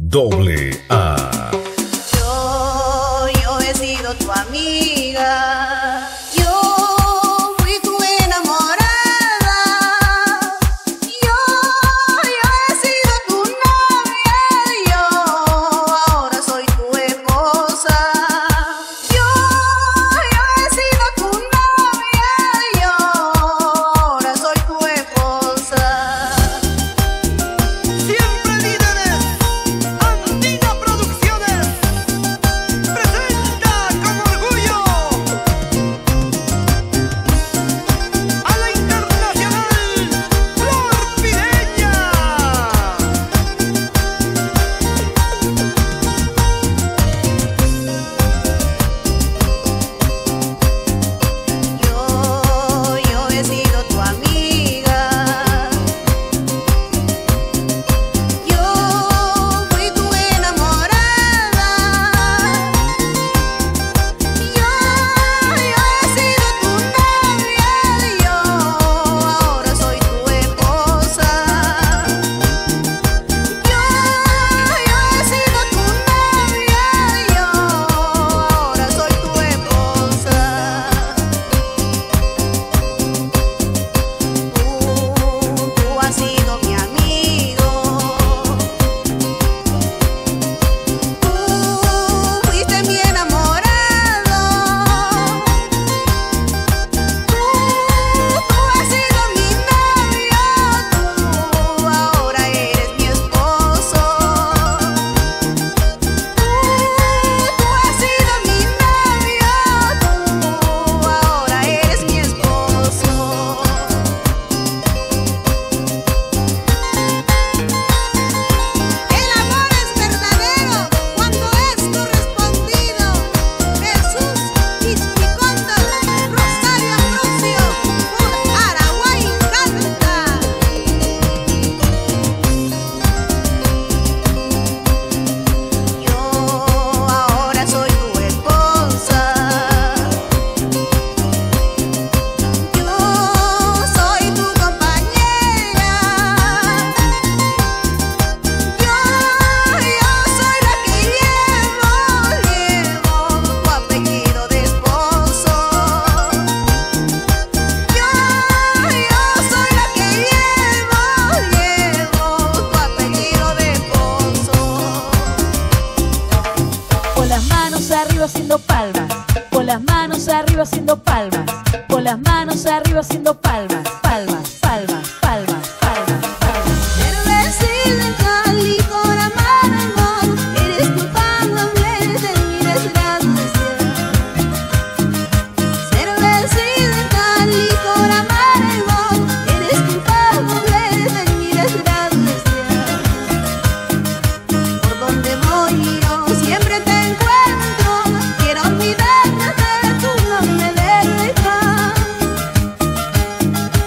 AA. Yo he sido tu amiga. Yo fui tu enamorada. Yo he sido tu novia. Yo ahora soy tu esposa. Yo he sido tu novia. Yo ahora soy tu esposa. Siempre líderes, Andina Producciones presenta con orgullo a la internacional Flor Pireña. Yo he sido tu amiga. Yo fui tu enamorada. Yo he sido tu novia. Yo ahora soy tu esposa. Yo he sido tu novia. Yo ahora soy tu esposa. Tú has sido mi amigo. Tú fuiste mi enamorado. Tú has sido mi novio. Tú ahora eres mi esposo. Tú has sido mi novio. Tú ahora eres mi esposo. El amor es verdadero cuando es correspondido. Jesús Ispicondo, Rosario Ambrosio, por Araguay canta. Yo ahora soy tu esposa. Yo soy tu compañera. Yo soy la que llevo tu apellido de esposo. Yo soy la que llevo tu apellido de esposo. Con las manos arriba haciendo palmas, con las manos arriba haciendo palmas, con las manos arriba haciendo palmas, palmas, palmas, palmas, palmas, palmas. Cervecita en Cali con amargo, eres culpable de mi desgracia. Cervecita en Cali con amargo, eres culpable de mi desgracia. Por donde voy yo siempre te encuentro, quiero olvidarte, tú no me dejas.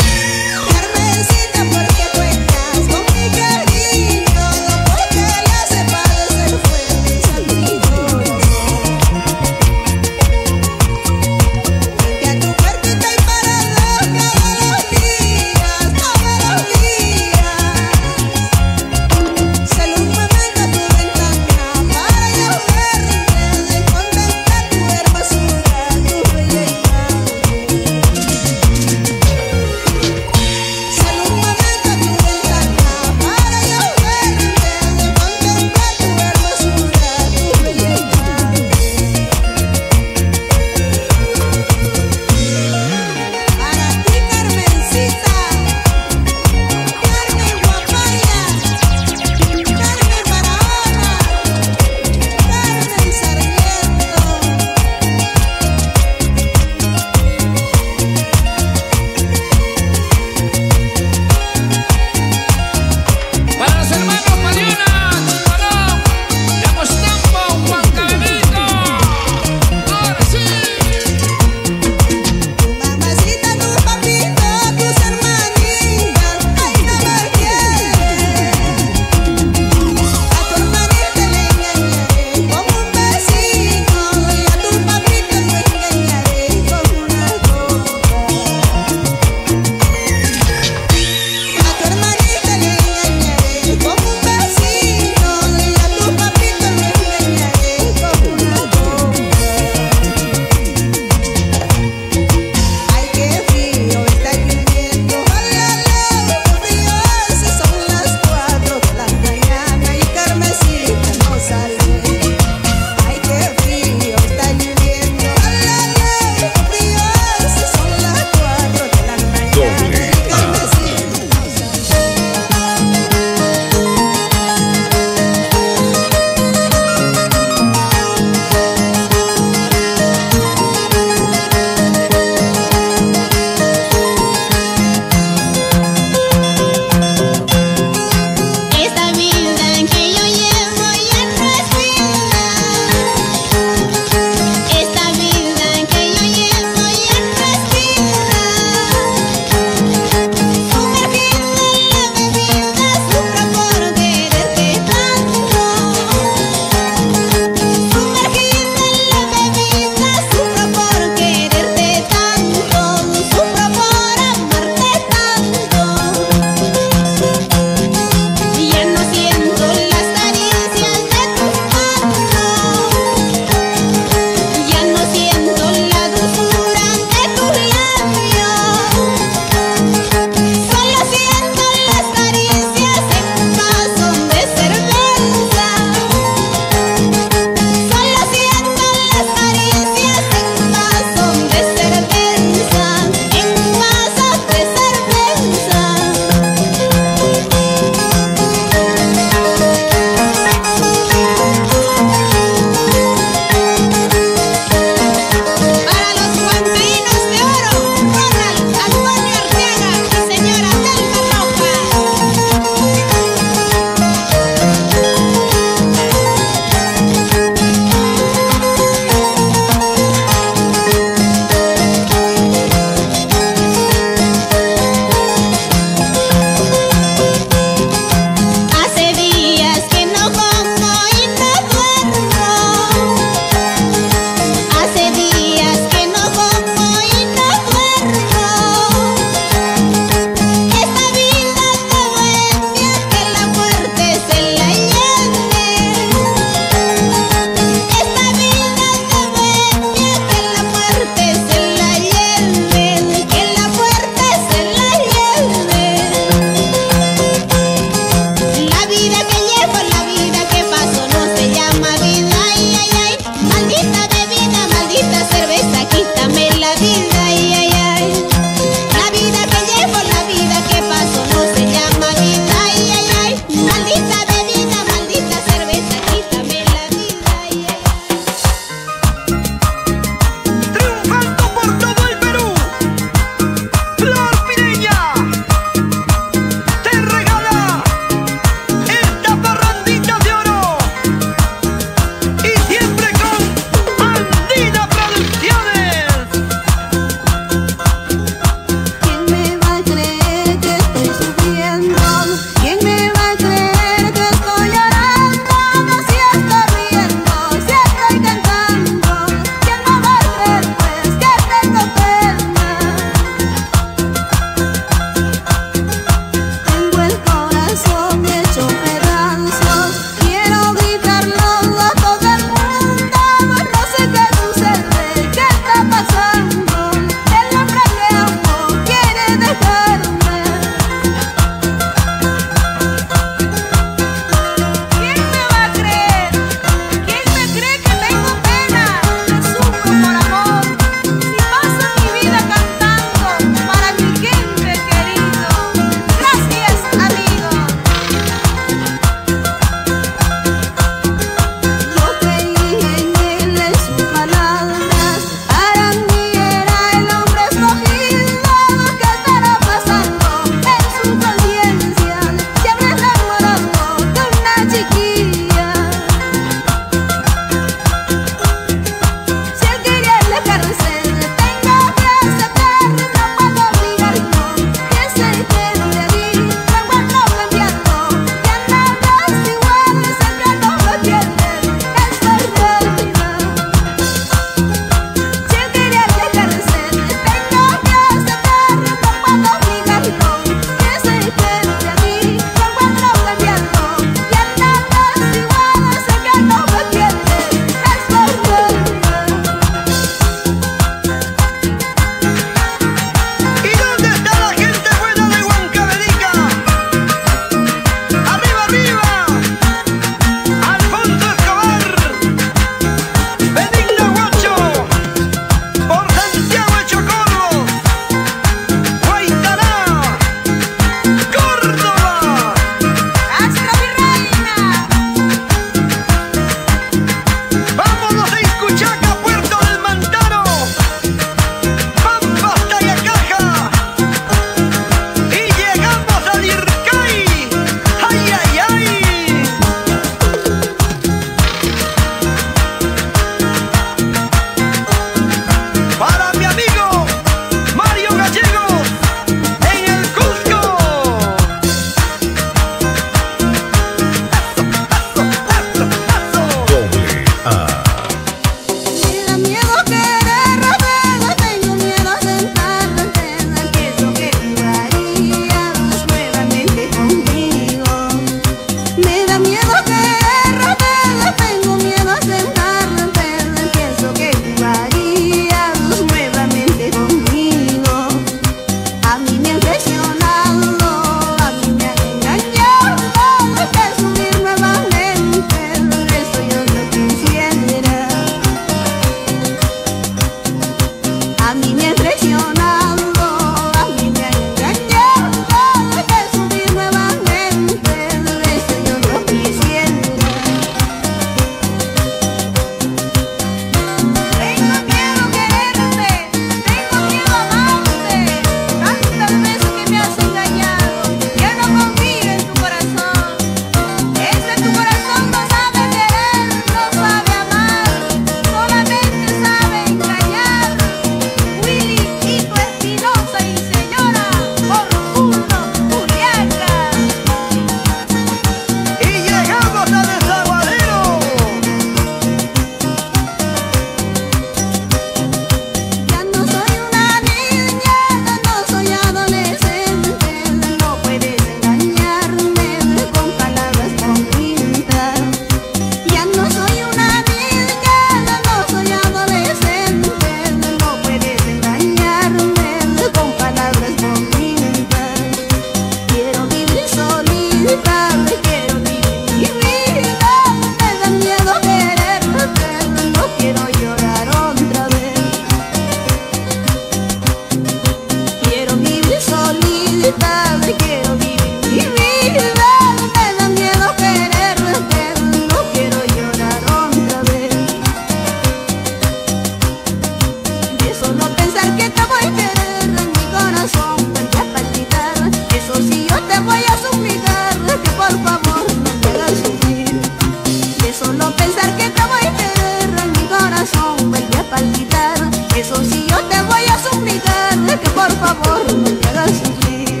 por favor, no me hagas sufrir.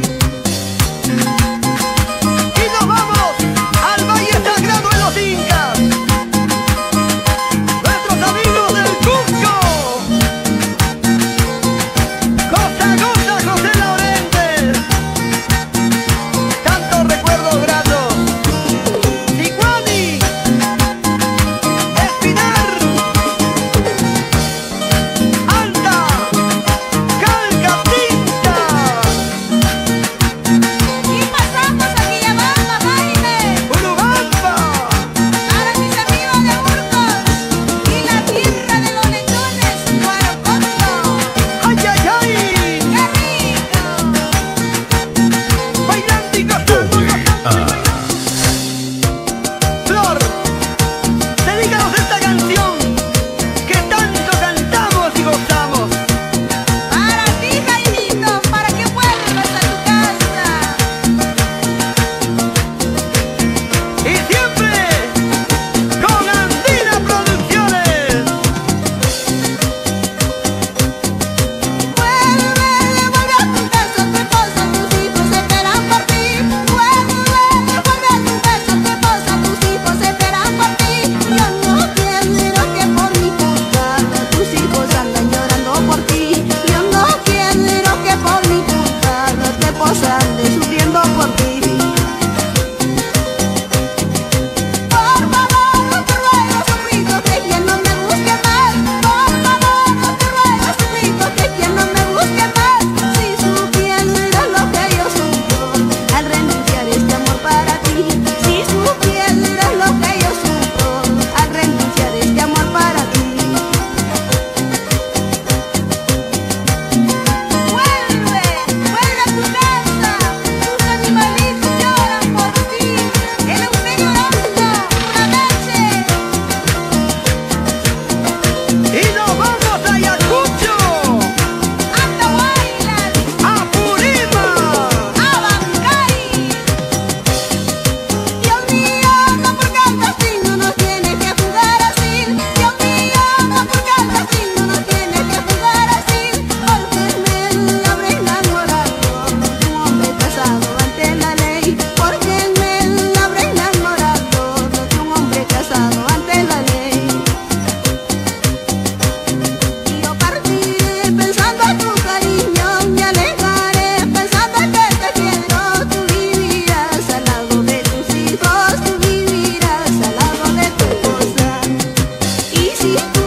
Y nos vamos al Valle Sagrado de los Incas. Nuestros amigos del Cusco. Costa a costa, José Laurentes. Tantos recuerdos gratos. Tijuani, Espinar, Anta, Calcatinta. Y pasamos a Quillabamba, baile, Urubamba, para mis amigos de Burgos y la tierra de los lechones, Guaracondo. ay, ay, ay, ¡Qué rico! bailando y gozando, Flor, dedícanos esta canción que tanto cantamos y gozamos. Para ti, Jaimito, para que vuelvas a tu casa. Y siempre con Andina Producciones. Vuelve a tu casa, tu esposa, tus hijos esperan por ti. Vuelve a tu casa, tu esposa, tus hijos esperan por ti. Yo no quiero que por mi culpa tus hijos andan llorando por ti. Yo no quiero que por mi culpa tu esposa ande sufriendo por ti. Por favor, no te ruego, suplico que quien no me busque más. Por favor, no te ruego, suplico que quien no me busque más. Si supieras lo que yo sufro al renunciar este amor para ti. Si supieras lo que yo sufro al renunciar este amor para ti. Vuelve a tu casa. Tus animalitos lloran por ti. El Eugenio Orozco, una noche. Y nos vamos a Ayacucho, Atahuaylas, a Purima. a Bancay. Dios mío, no porque el destino nos tiene que jugar así. Dios mío, no porque el destino nos tiene que jugar así. Porque me habré enamorado de un hombre casado ante la ley. Porque me habré enamorado de un hombre casado ante la ley. Y yo partiré pensando en tu cariño, me alejaré pensando en que te quiero. Tú vivirás al lado de tus hijos, tú vivirás al lado de tu esposa. Y si